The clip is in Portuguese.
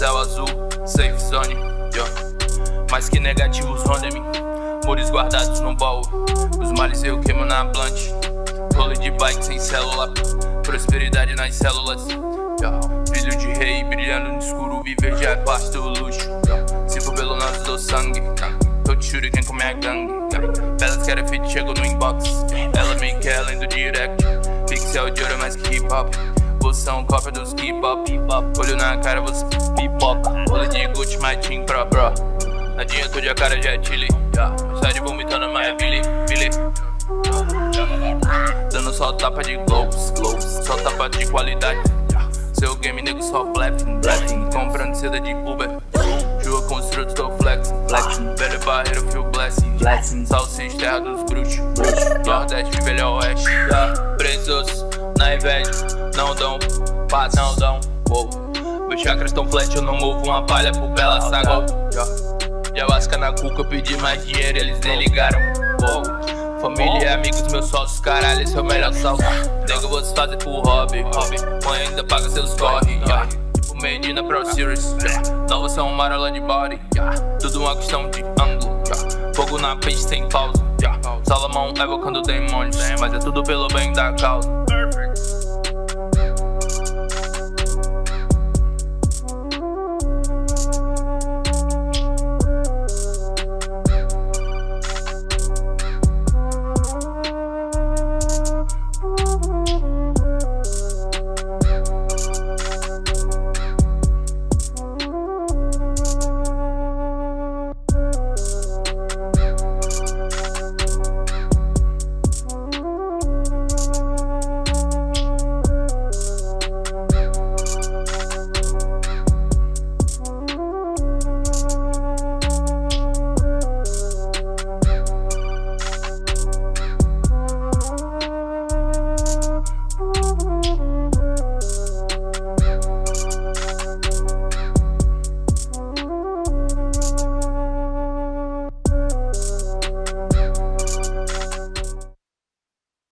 céu azul, safe zone, mais que negativos rondem mim, muros guardados no baú, os males eu queimo na blunt, rolê de bike sem célula, prosperidade nas células, filho de rei brilhando no escuro, viver já é parte do luxo, se for pelo nosso do sangue, tô de shooter quem come a gangue, elas querem fit, chego no inbox, ela me quer além do direct, pixel de ouro mais que hip hop, vocês são cópia dos K-pop, olho na cara, você pipoca, rolê de Gucci, my team pro, nadinha tô de a cara já é chile, sai de vomitando mais Billy, dando só tapa de globes, só tapa de qualidade, seu game nego só blessing, comprando seda de Uber, Jua construto, tô flexing, velho barreiro, fio blessing, salsicha, terra dos bruxos, Nordeste, velho oeste, presos na inveja, não dão paz, não dão, meus chakras tão flat, eu não movo uma palha por bela saga, Javasca na cuca, eu pedi mais dinheiro, eles nem ligaram, família e amigos, meus sócios, caralho, esse é o melhor salve, nego vocês fazem por hobby, mãe ainda paga seus corre, tipo Medina Pro Series, não você é um marola de body, tudo uma questão de ângulo, fogo na page sem pausa, Salomão evocando demônios, mas é tudo pelo bem da causa.